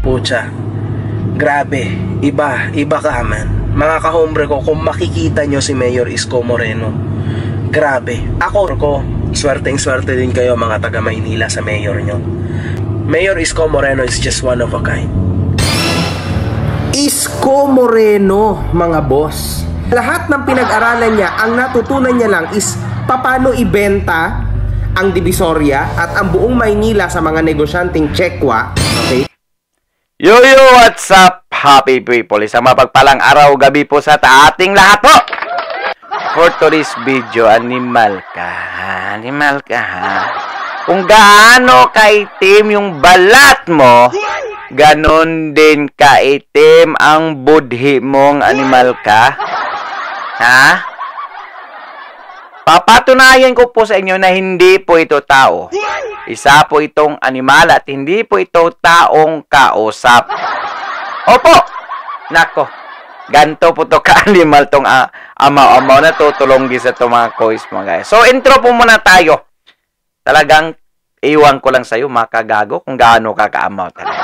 Pucha, grabe, iba ka man. Mga kahombre ko, kung makikita nyo si Mayor Isko Moreno, grabe. Ako, swerteng-swerte din kayo mga taga Maynila sa mayor nyo. Mayor Isko Moreno is just one of a kind. Isko Moreno, mga boss. Lahat ng pinag-aralan niya, ang natutunan niya lang is paano ibenta ang Divisoria at ang buong Maynila sa mga negosyanteng Chekwa. Okay? Yo, what's up, happy people? Isang mapagpalang araw, gabi po sa ating lahat po. For today's video, animal ka ha? Kung gaano kaitim yung balat mo, ganon din kaitim ang budhi mong animal ka. Ha? Papatunayan ko po sa inyo na hindi po ito tao. Isa po itong animal at hindi po ito taong kausap. Opo! Nako, ganto po to ka-animal tong amaw-amaw na tutulong sa itong mga kois mga guys. So, intro po muna tayo. Talagang iwan ko lang sa'yo, makagago, kung gaano ka ka-amaw talaga.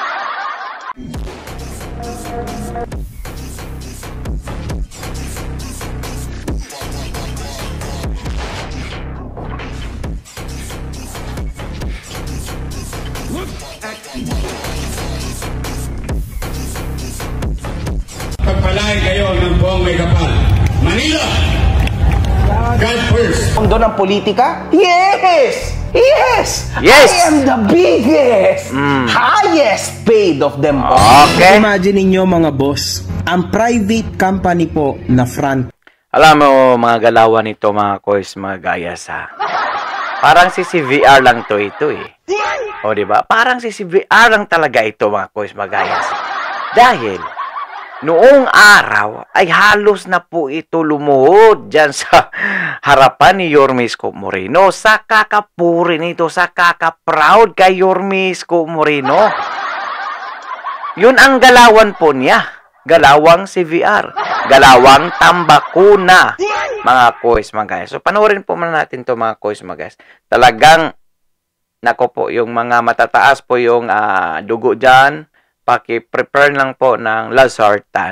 Pagpalain kayo ng buong may kapal. Manila! God first! Mundo ng politika? Yes! Yes! I am the biggest, highest paid of them all. Okay. Imagine niyo mga boss, ang private company po na front. Alam mo, mga galawan nito, mga kois, mga gayas ha. Parang si CVR lang ito eh. O diba? Parang si CVR lang talaga ito, mga kois, mga gayas. Dahil, noong araw ay halos na po ito lumuhod dyan sa harapan ni Yorme Isko Moreno. Sa kakapuri nito, sa kakaproud kay Yorme Isko Moreno. Yun ang galawan po niya. Galawang CVR. Galawang tambakuna. Mga kois, mga guys. So, panoorin po muna natin to mga kois, mga guys. Talagang, nako po, yung mga matataas po yung dugo dyan. Paki-prepare lang po ng Lazartan.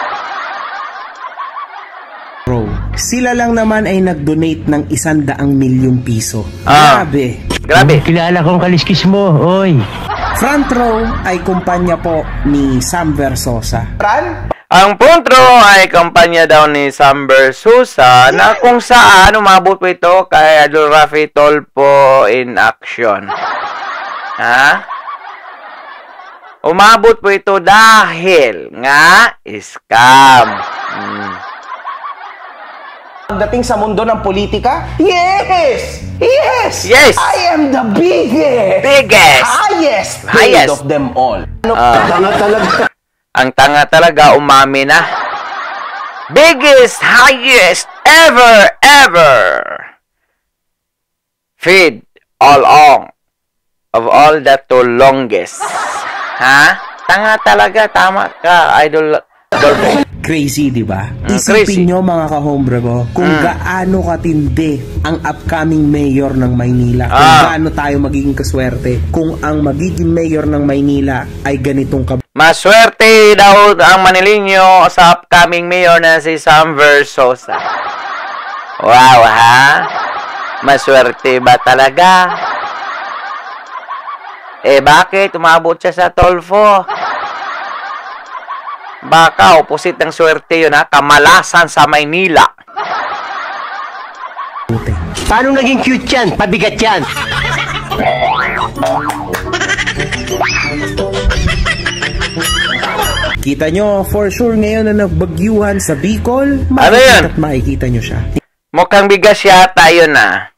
Bro, sila lang naman ay nag-donate ng 100 milyong piso. Grabe. Kilala kong kaliskis mo, oy. Front row ay kumpanya po ni Sam Versosa. Ang front row ay kampanya daw ni Sam Versosa na kung saan umabot po ito kay Idol Rafi Tolpo in action. Ha? Umabot po ito dahil nga scam. Pagdating sa mundo ng politika, yes! I am the biggest, highest paid of them all. Ang tanga talaga umami na. Biggest, highest, ever. Feed all on of all that to longest. Ha? Tanga talaga, tama ka, Idol Dolphin. Crazy, di ba? Crazy. Isipin nyo mga kahombre ko kung gaano katindi ang upcoming mayor ng Maynila. Kung gaano tayo magiging kaswerte kung ang magiging mayor ng Maynila ay ganitong Maswerte daw ang Manileño sa upcoming mayor na si Sam Versosa. Wow, ha? Maswerte ba talaga? Bakit? Umabot siya sa Tolfo. Baka opposite ng swerte yun, ha? Kamalasan sa Maynila. Paano naging cute yan? Pabigat yan. Kita nyo, for sure ngayon na nagbagyuhan sa Bicol, ano yun? At makikita nyo siya. Mukhang bigas yata yun, ha?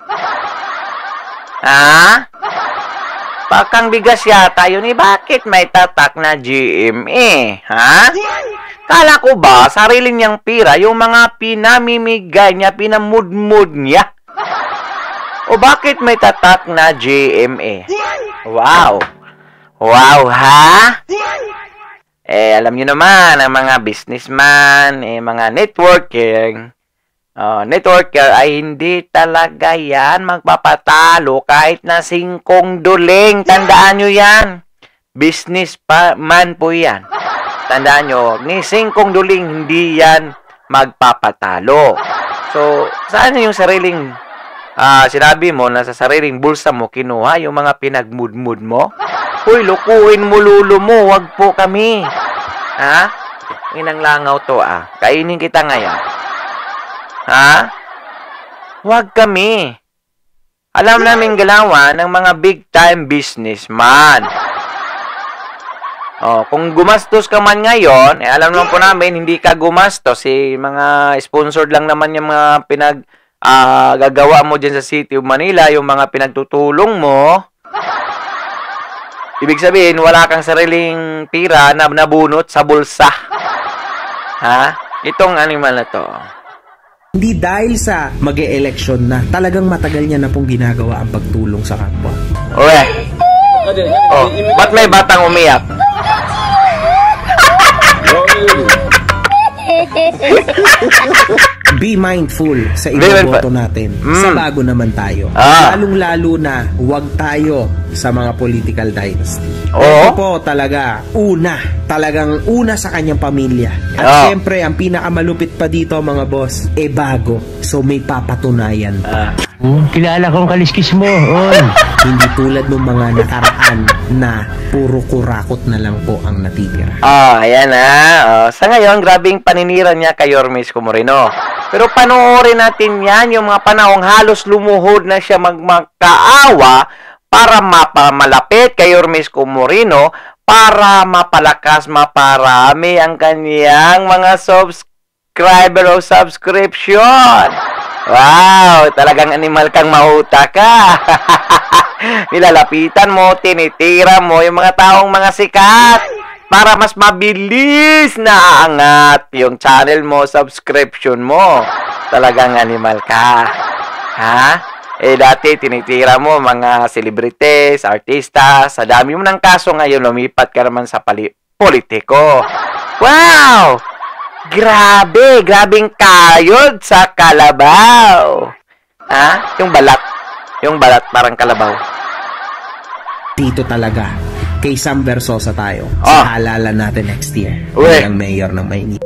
Ha? Pakang bigas yata yun, bakit may tatak na GMA? Ha? Kala ko ba, sarili niyang pira, yung mga pinamimigay niya, pinamudmud niya? O bakit may tatak na GMA? Wow! Wow, ha? Alam niyo naman, ang mga businessman, mga networking, networker ay hindi talaga yan magpapatalo kahit na 5 duling. Tandaan nyo yan. business pa man po yan. Tandaan nyo, ni Singkong Duling hindi yan magpapatalo. So, saan yung sariling sinabi mo na sa sariling bulsa mo kinuha yung mga pinagmudmud mo? Uy, lukuin mo lulo mo, wag po kami. Ha? Inang langaw to kainin kita ngayon. Ha? Wag kami. Alam namin galawan ng mga big time businessman. Kung gumastos ka man ngayon, alam naman po namin hindi ka gumastos. Mga sponsored lang naman yung mga gagawa mo dyan sa City of Manila, yung mga pinagtutulong mo. Ibig sabihin, wala kang sariling pira na nabunot sa bulsa. Ha? Itong animal na to. Hindi dahil sa mag-e-election na, talagang matagal niya na pong ginagawa ang pagtulong sa kapwa. Uwe. Ba't may batang umiyak? Be mindful sa iboboto natin. Sa bago naman tayo. Lalong-lalo na huwag tayo sa mga political dynasty. Ito po talagang una sa kanyang pamilya. At syempre, ang pinakamalupit pa dito mga boss, bago. So may papatunayan. Kilala kong kaliskis mo, oy. Hindi tulad ng mga nakaraan na puro kurakot na lang po ang natitira. Ayan sa ngayon, grabing paninira niya kay Yorme Isko Moreno. Pero panoorin natin yan, yung mga panahong halos lumuhod na siya magmakaawa para mapamalapit kay Yorme Isko Moreno, para mapalakas, maparami ang kaniyang mga subscriber o subscription. Wow, talagang animal kang mahuta ka. Nilalapitan mo, tinitira mo yung mga taong mga sikat para mas mabilis na aangat yung channel mo, subscription mo. Talagang animal ka. Ha? Dati tinitira mo mga celebrities, artista. Sa dami mo ng kaso ngayon, lumipat ka naman sa politiko. Wow! Grabing kayod sa kalabaw. Ha? Yung balat parang kalabaw. Dito talaga, kay Sam Versosa tayo. Sa halalan natin next year. Ang mayor ng Maynila.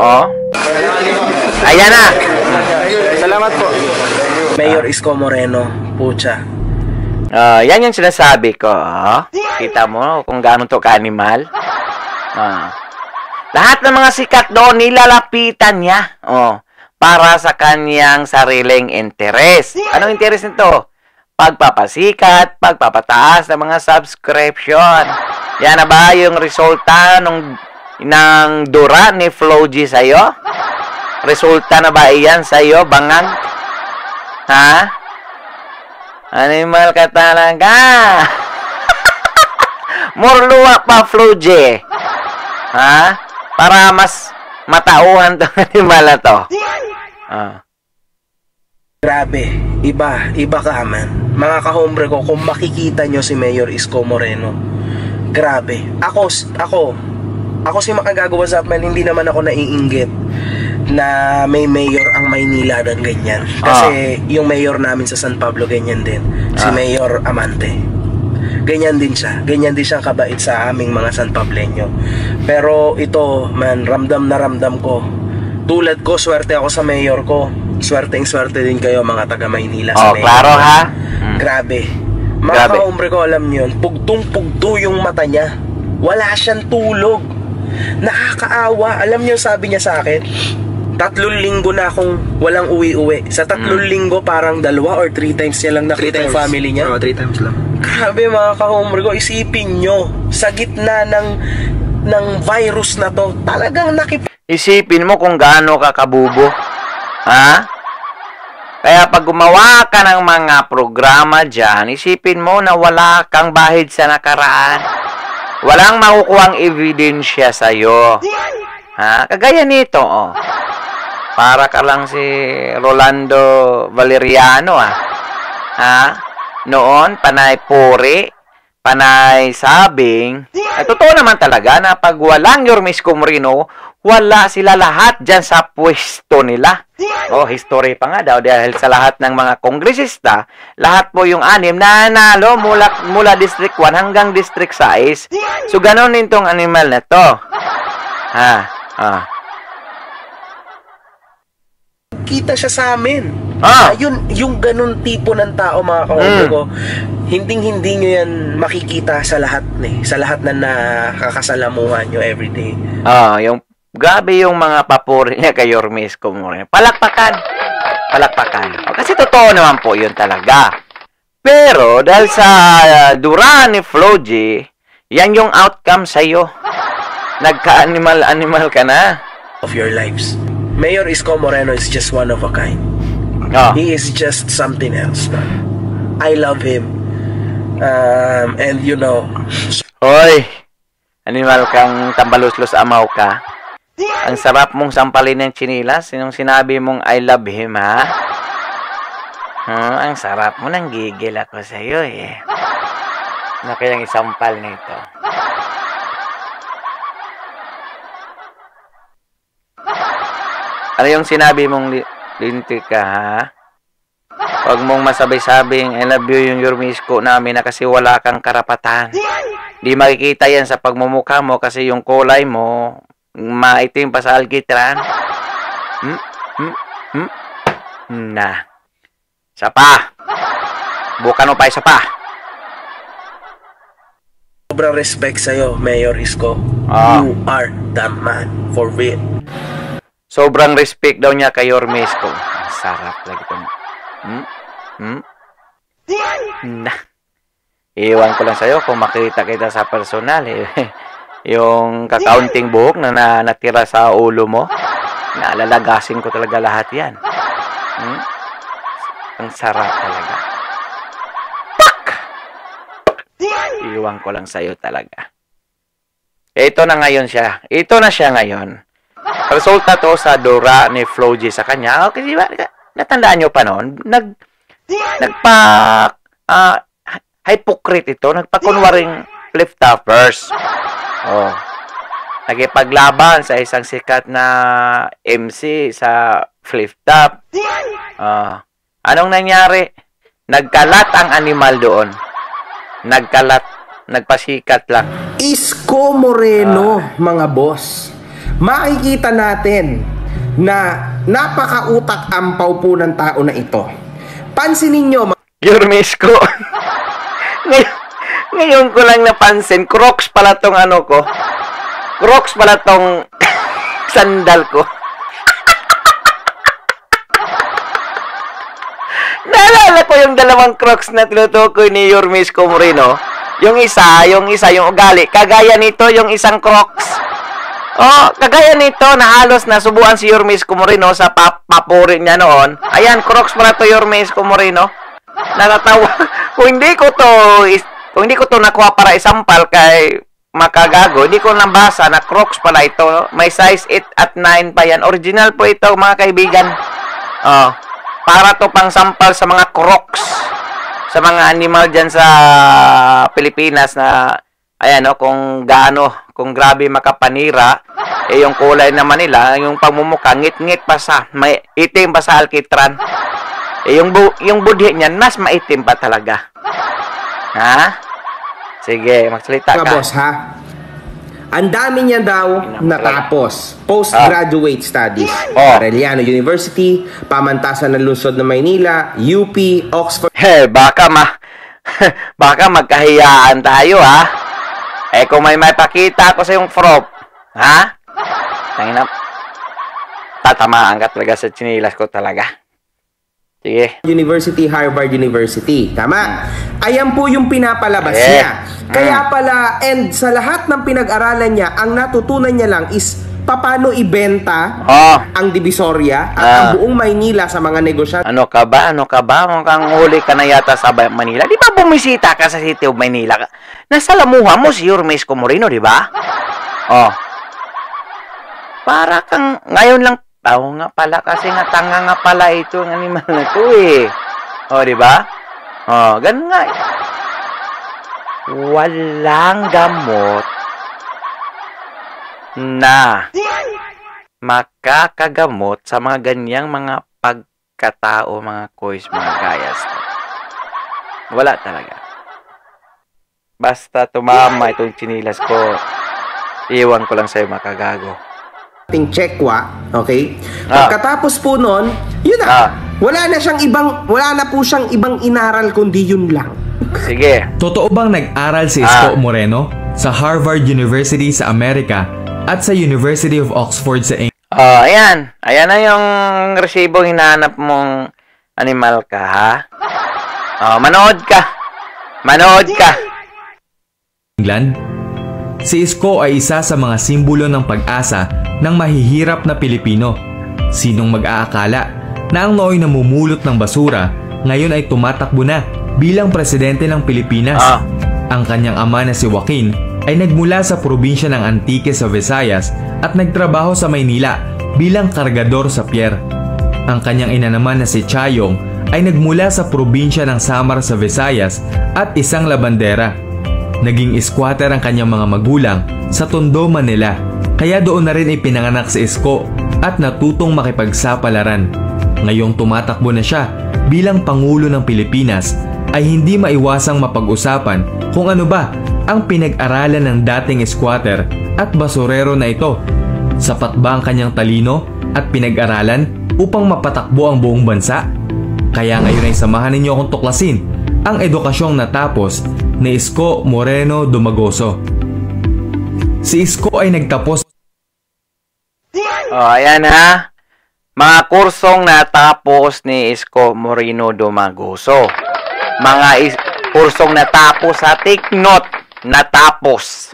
Ayan na. Salamat po. Mayor Isko Moreno, pucha. Yan yung sinasabi ko. Kita mo kung gaano to ka-animal. Lahat ng mga sikat doon, nilalapitan niya. Para sa kanyang sariling interes. Anong interes nito? Pagpapasikat, pagpapataas ng mga subscription. Yan na ba yung resulta ng dura ni Flo G sa'yo? Resulta na ba iyan sa'yo, bangang? Ha? Animal ka talaga. Murluwa pa, Flo G. Ha? Para mas matauhan tong animal na to. Grabe, iba ka man. Mga kahombre ko, kung makikita nyo si Mayor Isko Moreno, grabe. Ako si makagagawa sa amin, hindi naman ako naiinggit na may mayor ang Maynila dan ganyan. Kasi yung mayor namin sa San Pablo, ganyan din. Si Mayor Amante. Ganyan din siya. Ganyan din siyang kabait sa aming mga San Pableño. Pero ito, man, ramdam na ramdam ko. Tulad ko, swerte ako sa mayor ko. Swerte din kayo mga taga Maynila sa mayor. Klaro ha? Grabe. Mga kahombre ko, alam nyo yun, pugtong-pugto yung mata niya. Wala siyang tulog. Nakakaawa. Alam nyo, sabi niya sa akin, 3 linggo na akong walang uwi-uwi. Sa 3 linggo, parang 2 or 3 times niya lang nakita yung family niya. 3 times lang. Grabe mga kahombre ko, isipin nyo, sa gitna ng virus na to, talagang Isipin mo kung gaano ka kabubo. Ha? Kaya pag gumawa ka ng mga programa dyan, isipin mo na wala kang bahid sa nakaraan. Walang makukuhang ebidensya sa'yo. Ha? Kagaya nito, para ka lang si Rolando Valeriano, ha? Noon, panay puri, panay sabing. At totoo naman talaga na pag walang Yorme Isko Moreno, wala sila lahat dyan sa pwesto nila. Oh, history pa nga daw dahil sa lahat ng mga kongresista, lahat po yung 6 nanalo mula District 1 hanggang District 6. So, ganon din tong animal na to. Kita siya sa amin. Yung ganun tipo ng tao, mga kahombre ko, hindi nyo yan makikita sa lahat sa lahat na nakakasalamuhan nyo everyday. Yung grabe yung mga papuri niya kay Yorme Isko Moreno. Palakpakan. Kasi totoo naman po yun talaga. Pero dahil sa Duran ni Flo G, yan yung outcome sa'yo. Nagka-animal ka na. Of your lives. Mayor Isko Moreno is just one of a kind. He is just something else, man. I love him. And you know. Hoy, animal kang tambaluslos amaw ka. Ang sarap mong sampalin ng chinilas. Sinong sinabi mong I love him, ha? Ang sarap mo, nang gigil ako sa'yo, eh. Ano kayang isampal nito? Ano yung sinabi mong lintik ka, ha? Huwag mong masabay-sabing I love you yung Yorme Isko namin na kasi wala kang karapatan. Di makikita yan sa pagmumukha mo kasi yung kulay mo maitim pa sa alkitran. Na. Isa pa. Bukan mo pa isa pa. Sobrang respect sa'yo, Mayor Isko. You are the man. For real. Sobrang respect daw niya kay Yorme Isko. Sarap lagi ito. Na. Iwan ko lang sa'yo kung makita kita sa personal, eh. Yung kakaunting buhok na natira sa ulo mo, naalalagasin ko talaga lahat yan. Ang sarap talaga. Pak! Iwan ko lang sa'yo talaga. Ito na ngayon siya. Ito na siya ngayon. Resulta to sa Dora ni Flo G sa kanya. Okay, di ba? Natandaan nyo pa noon? Hypocrite ito. Nagpakunwaring flip-toppers. Nagipaglaban sa isang sikat na MC sa flip-top. Anong nangyari? Nagkalat ang animal doon. Nagpasikat lang. Isko Moreno, mga boss. Makikita natin na napakautak ampaw po ng tao na ito. Pansinin nyo, Yorme Isko. Ngayon ko lang napansin, Crocs pala tong ano ko. Crocs pala tong sandal ko. Naalala ko yung dalawang Crocs na tinutukoy ni Yorme Isko Moreno. Yung isa yung ugali. Kagaya nito, yung isang Crocs. Kagaya nito na halos nasubuan si Yorme Isko Moreno sa papuri niya noon. Ayan, Crocs pala to Yorme Isko Moreno. Natatawa. Kung hindi ko to nakuha para isampal kay makagago, hindi ko nabasa na Crocs pala ito. May size 8 at 9 pa yan. Original po ito, mga kaibigan. Para to pang sampal sa mga Crocs. Sa mga animal dyan sa Pilipinas na, ayan kung grabe makapanira, yung kulay naman nila, yung pagmumukha, ngit-ngit pa may itim pa sa alkitran. Yung budhi niyan, mas maitim pa talaga. Ha? Sige, magsalita ka. Boss, ha? Ang dami niya daw natapos. Postgraduate studies. Arellano University, Pamantasan ng Lungsod ng Maynila, UP, Oxford. Baka magkahiyaan tayo, ha? Kung may pakita ako sa yung prop, ha? Tangina, tatamaan ka talaga sa chinilas ko talaga. Sige. University, Harvard University. Tama? Ayan po yung pinapalabas niya. Kaya pala, and sa lahat ng pinag-aralan niya, ang natutunan niya lang is paano ibenta ang Divisoria at ang buong Maynila sa mga negosyante. Ano ka ba? Mukhang huli ka na yata sa Manila. Di ba bumisita ka sa City of Manila? Nasalamuha mo si Yorme Isko Moreno, di ba? Para kang ngayon lang. Nga pala kasi nga tanga nga pala ito ang animal na ito, eh. Di ba? Ganun nga. Walang gamot na makakagamot sa mga ganyang mga pagkatao, mga kois, mga gayas. Wala talaga. Basta tumama itong chinilas ko, iwan ko lang sa'yo, makagago. Ting Chekwa, okay? Pagkatapos po nun, yun na. Wala na po siyang ibang inaral kundi yun lang. Sige. Totoo bang nag-aral si Isko Moreno sa Harvard University sa Amerika at sa University of Oxford sa England? Ayan. Ayan na yung resibo hinahanap mong animal ka, ha? Manood ka. Manood ka. England? Si Isko ay isa sa mga simbolo ng pag-asa ng mahihirap na Pilipino. Sinong mag-aakala na ang nooy namumulot ng basura ngayon ay tumatakbo na bilang presidente ng Pilipinas? Ang kanyang ama na si Joaquin ay nagmula sa probinsya ng Antique sa Visayas at nagtrabaho sa Maynila bilang kargador sa pier. Ang kanyang ina naman na si Chayong ay nagmula sa probinsya ng Samar sa Visayas at isang labandera. Naging squatter ang kanyang mga magulang sa Tondo, Manila, kaya doon na rin ipinanganak si Isko at natutong makipagsapalaran. Ngayong tumatakbo na siya bilang Pangulo ng Pilipinas, ay hindi maiwasang mapag-usapan kung ano ba ang pinag-aralan ng dating squatter at basurero na ito. Sapat ba ang kanyang talino at pinag-aralan upang mapatakbo ang buong bansa? Kaya ngayon ay samahan ninyo akong tuklasin ang edukasyong natapos ni Isko Moreno Dumagoso. Si Isko ay nagtapos. Ayan ha. Mga kursong natapos ni Isko Moreno Dumagoso. Mga kursong natapos, ha, take note, natapos.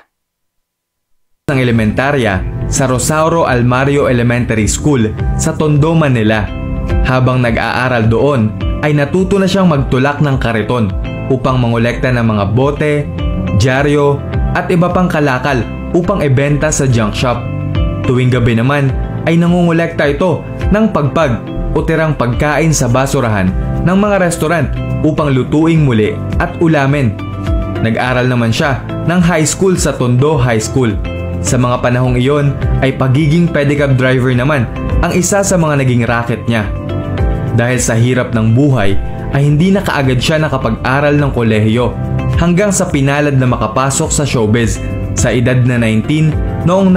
Ng elementarya sa Rosauro Almario Elementary School sa Tondo, Manila. Habang nag-aaral doon, ay natuto na siyang magtulak ng kariton upang mangolekta ng mga bote, dyaryo at iba pang kalakal upang ibenta sa junk shop. Tuwing gabi naman ay nangungolekta ito ng pagpag o tirang pagkain sa basurahan ng mga restaurant upang lutuing muli at ulamin. Nag-aral naman siya ng high school sa Tondo High School. Sa mga panahong iyon ay pagiging pedicab driver naman ang isa sa mga naging racket niya. Dahil sa hirap ng buhay ay hindi na kaagad siya nakapag-aral ng kolehiyo hanggang sa pinalad na makapasok sa showbiz sa edad na 19 noong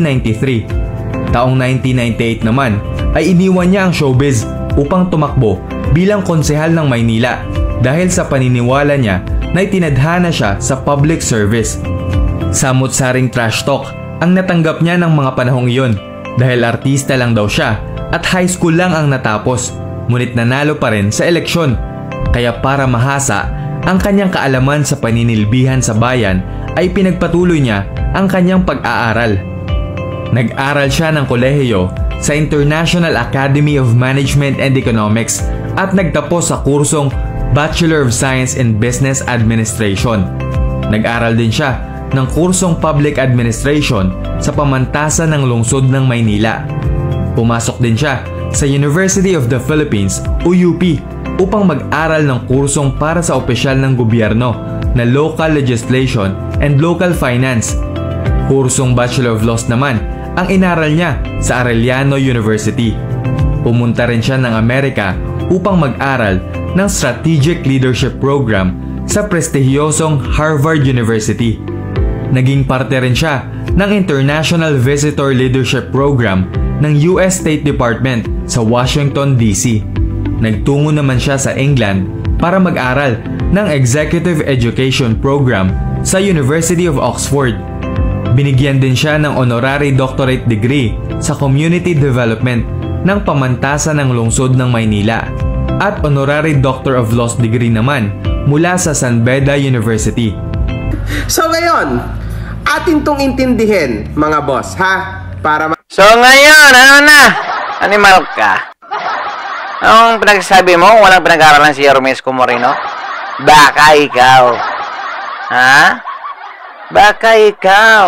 1993. Taong 1998 naman ay iniwan niya ang showbiz upang tumakbo bilang konsehal ng Maynila dahil sa paniniwala niya na itinadhana siya sa public service. Samot-saring trash talk ang natanggap niya ng mga panahong iyon dahil artista lang daw siya at high school lang ang natapos, ngunit nanalo pa rin sa eleksyon. Kaya para mahasa ang kanyang kaalaman sa paninilbihan sa bayan ay pinagpatuloy niya ang kanyang pag-aaral. Nag-aral siya ng kolehiyo sa International Academy of Management and Economics at nagtapos sa kursong Bachelor of Science in Business Administration. Nag-aral din siya ng kursong Public Administration sa pamantasan ng lungsod ng Maynila. Pumasok din siya sa University of the Philippines o UP upang mag-aral ng kursong para sa opisyal ng gobyerno na Local Legislation and Local Finance. Kursong Bachelor of Laws naman ang inaral niya sa Arellano University. Pumunta rin siya ng Amerika upang mag-aral ng Strategic Leadership Program sa prestihiyosong Harvard University. Naging parte rin siya ng International Visitor Leadership Program ng US State Department sa Washington, D.C. Nagtungo naman siya sa England para mag-aral ng Executive Education Program sa University of Oxford. Binigyan din siya ng Honorary Doctorate Degree sa Community Development ng pamantasan ng lungsod ng Maynila at Honorary Doctor of Laws Degree naman mula sa San Beda University. So ngayon, atin tong intindihin mga boss, ha? So ngayon, ano na? Animal ka. Anong pinagsasabi mo? Walang pinag-aaralan si Isko Moreno? Baka ikaw. Ha? Baka ikaw.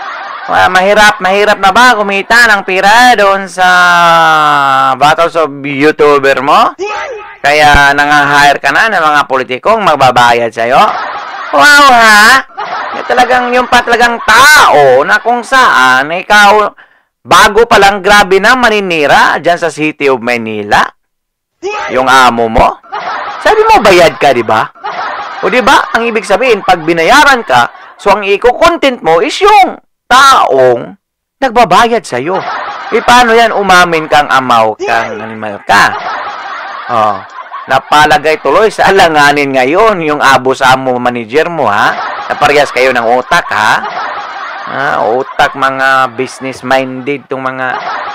Mahirap na ba kumita ng pira doon sa battles of YouTuber mo? Kaya nang-hire ka na ng mga politikong magbabayad sa'yo? Wow, ha? Yung pa talagang tao na kung saan ikaw Bago pa lang, grabe na maninira dyan sa City of Manila. Yung amo mo. Sabi mo, bayad ka, di ba? O di ba, ang ibig sabihin, pag binayaran ka, so ang iko-content mo is yung taong nagbabayad sa'yo. E paano yan, umamin kang amaw kang animal ka? Oh, napalagay tuloy sa alanganin ngayon yung abo sa amo manager mo, ha? Naparehas kayo ng utak, ha? Utak, mga business-minded tong mga...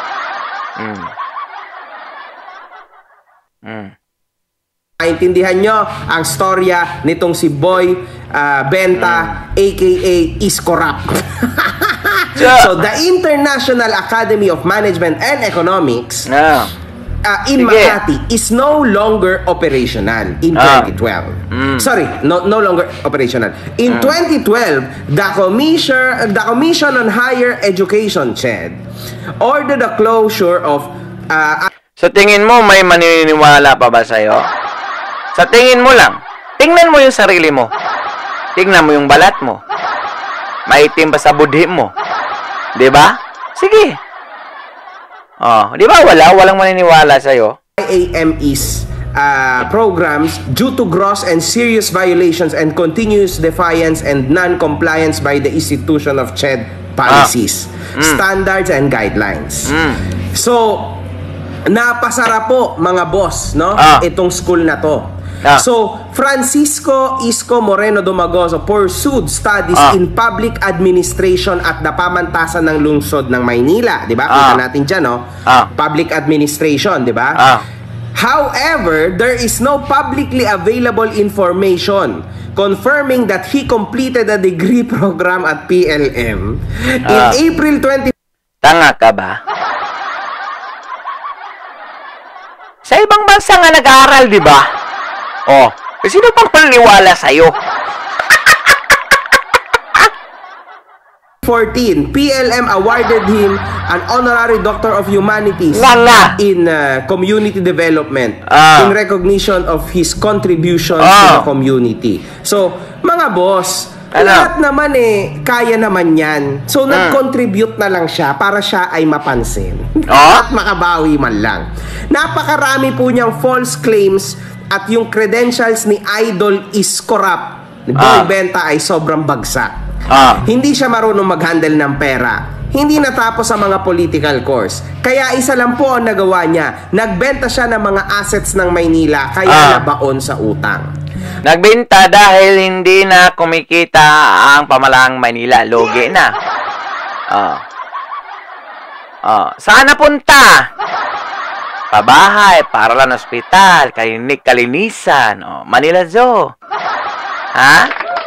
Maintindihan nyo ang storya nitong si Boy Benta, aka Iscorap. So, the International Academy of Management and Economics in Makati is no longer operational in 2012. Sorry, no longer operational. In 2012, the Commission on Higher Education, CHED, ordered the closure of... Sa tingin mo, may maniniwala pa ba sa'yo? Sa tingin mo lang, tingnan mo yung sarili mo. Tingnan mo yung balat mo. Maitim ba sa budhi mo? Diba? Sige. Oh, diba walang maniniwala sa'yo? IAME's programs due to gross and serious violations and continuous defiance and non-compliance by the institution of CHED policies, standards, and guidelines. So, napasara po mga boss, no? Itong school na to. So, Francisco Isko Moreno Dumagoso pursued studies in public administration at the pamantasan ng lungsod ng Maynila, di ba? Kita natin dyan, no? Public administration, di ba? However, there is no publicly available information confirming that he completed a degree program at PLM in April 20... Tanga ka ba? Sa ibang bansa nga nag-aaral, di ba? Oh, sino pang paniniwala sa'yo? 14, PLM awarded him an honorary Doctor of Humanities in community development in recognition of his contribution to the community. So, mga boss, lahat naman kaya naman yan. So, nag-contribute na lang siya para siya ay mapansin. At makabawi man lang. Napakarami po niyang false claims at yung credentials ni Idol Iscorap, ni Boy Benta, ay sobrang bagsak. Hindi siya marunong mag-handle ng pera. Hindi natapos sa mga political course. Kaya isa lang po ang nagawa niya. Nagbenta siya ng mga assets ng Maynila, kaya nabaon sa utang. Nagbenta dahil hindi na kumikita ang pamalaang Maynila. Logi na. Saan napunta? Pabahay, paralan ospital, kalinisan, Manila Zoo. Ha?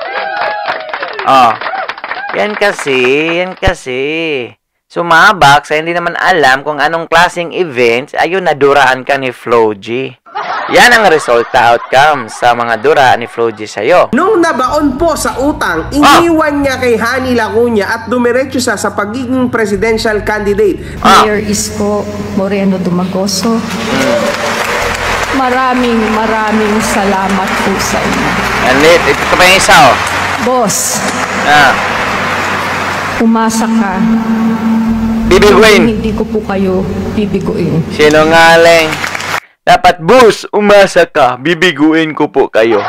Yan kasi. Sumabak sa hindi naman alam kung anong klaseng events, ayun, naduraan ka ni Flo G. Yan ang resulta, outcome sa mga dura ni Flo G sa'yo. Nung nabaon po sa utang, iniwan niya kay Hani Lacuna at dumiretso siya sa pagiging presidential candidate. Mayor Isko Moreno Dumagoso, maraming salamat po sa inyo. Ito pa yung isa, Boss, umasa ka. Bibiguin. Hindi ko po kayo bibiguin. Sinungaling. Dapat, boss, umasa ka. Bibiguin ko po kayo.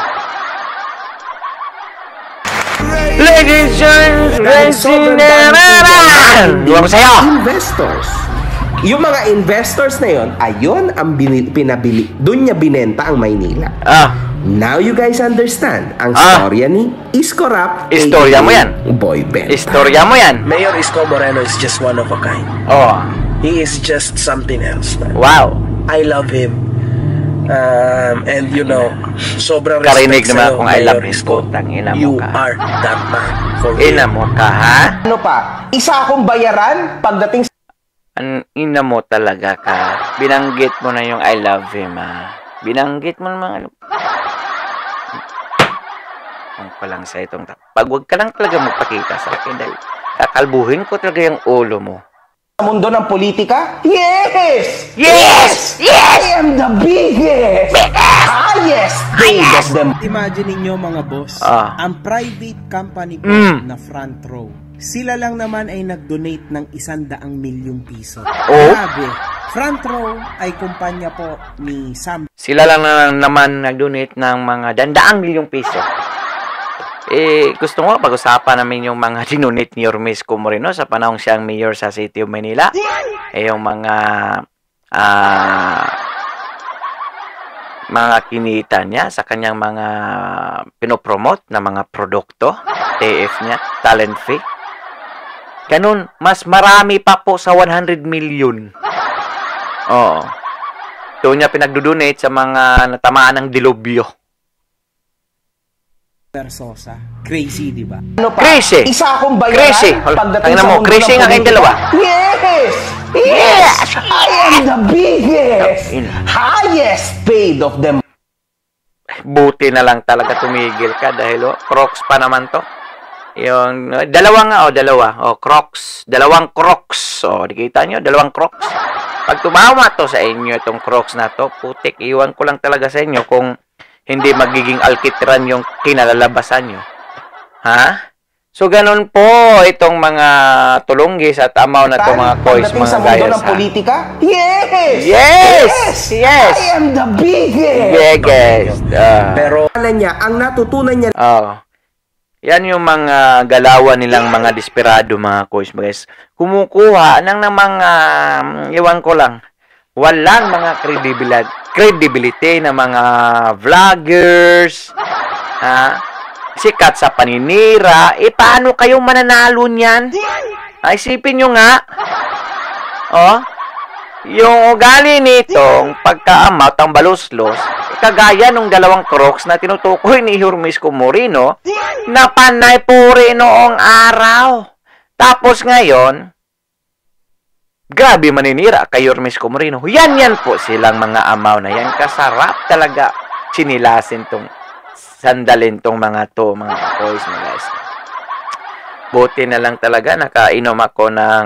Ladies and gentlemen, iwan ko sa'yo. Investors. Yung mga investors na yon, ayun ang pinabili. Doon niya binenta ang Maynila. Now you guys understand ang storya ni Iscorap. Istorya mo yan. Boy Benta. Istorya mo yan. Mayor Isko Moreno is just one of a kind. He is just something else, man. Wow. I love him. And you know, sobrang Karinig respect naman sa'yo, kung I love Mayor his Isko. putang ina mo You ka. are that man for Ina mo ka, ha? Ano pa? Isa akong bayaran pagdating Ang ina mo talaga ka. Binanggit mo na yung I love him, ha? Binanggit mo naman. Ang ko lang sa itong... Pag wag ka lang talaga magpakita sa akin dahil kakalbuhin ko talaga yung ulo mo. sa mundo ng politika? Yes! Yes! I am the biggest! Highest paid of them. Imagine niyo mga boss, ang private company ko na front row, sila lang naman ay nag-donate ng 100 milyong piso. Oh? Grabe. Front row ay kumpanya po ni Sam. Sila lang naman nag-donate ng mga dandaang milyong piso. Gusto mo pag-usapan namin yung mga dinonate ni Yorme Isko Moreno sa panahong siyang mayor sa City of Manila. Yung mga kinita niya sa kanyang mga pinopromote na mga produkto, TF niya, talent fee. Ganun, mas marami pa po sa 100 million. Oo. Doon niya pinagdodonate sa mga natamaan ng dilubyo. Versosa. Crazy, di ba? Ano pa? Crazy! Isa akong bayaran Crazy! pagdating Tingnan sa mo, mundo crazy ng nga kayong politika? dalawa. Yes! Yes! I am the biggest, Ina. highest paid of them. Buti na lang talaga tumigil ka dahil Crocs pa naman to. Yung dalawa. Crocs. Dalawang Crocs. Nakita nyo? Dalawang Crocs. Pag tumama to sa inyo itong Crocs na to, putik, iwan ko lang talaga sa inyo kung hindi magiging alkitran yung kinalalabasan nyo. Ha? So, ganun po itong mga tulunggis at amaw na itong mga kois, Pagdating mga sa mundo gayas, ng politika? Yes! Yes! Yes! I am the biggest! Biggest! Pero niya, ang natutunan niya Yan yung mga galawan nilang mga desperado, mga kois, guys. Kumukuha ng mga, iwan ko lang, walang mga credibility na mga vloggers, sikat sa paninira, paano kayo mananalo niyan? Isipin nyo nga, yung ugali nitong pagkaamot ang baluslos, kagaya nung dalawang Crocs na tinutukoy ni Yorme Isko Moreno, na panay puri noong araw. Tapos ngayon, grabe maninira kay Yorme Isko Moreno. Yan po silang mga amaw na yan. Kasarap talaga sinilasin tong sandalin tong mga boys, mga guys. Buti na lang talaga nakainom ako ng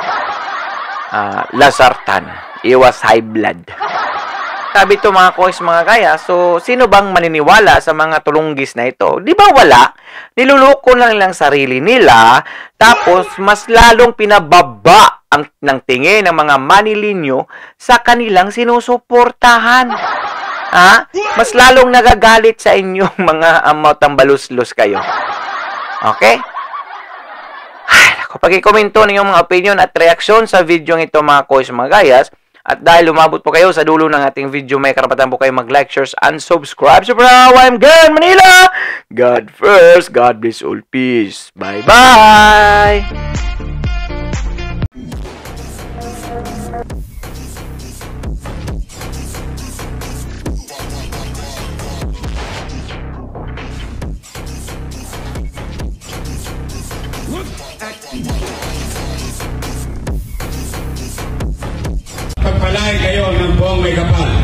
Lasartan. Iwas high blood. Sabi to mga kois, mga kaya, so sino bang maniniwala sa mga tulunggis na ito? Di ba wala? Niluloko lang nilang sarili nila, tapos mas lalong pinababa ng tingin ng mga manilinyo sa kanilang sinusuportahan. Mas lalong nagagalit sa inyong mga amotang baluslos kayo. Okay? Kapag i-komento niyo mga opinion at reaksyon sa video ito, mga kois, mga gayas, at dahil lumabot po kayo sa dulo ng ating video, may karapatan po kayo mag-like, share, and subscribe. So for now, I'm Gan Manila. God first, God bless all, peace. Bye-bye! Pagpalain kayo ng buong may kapal.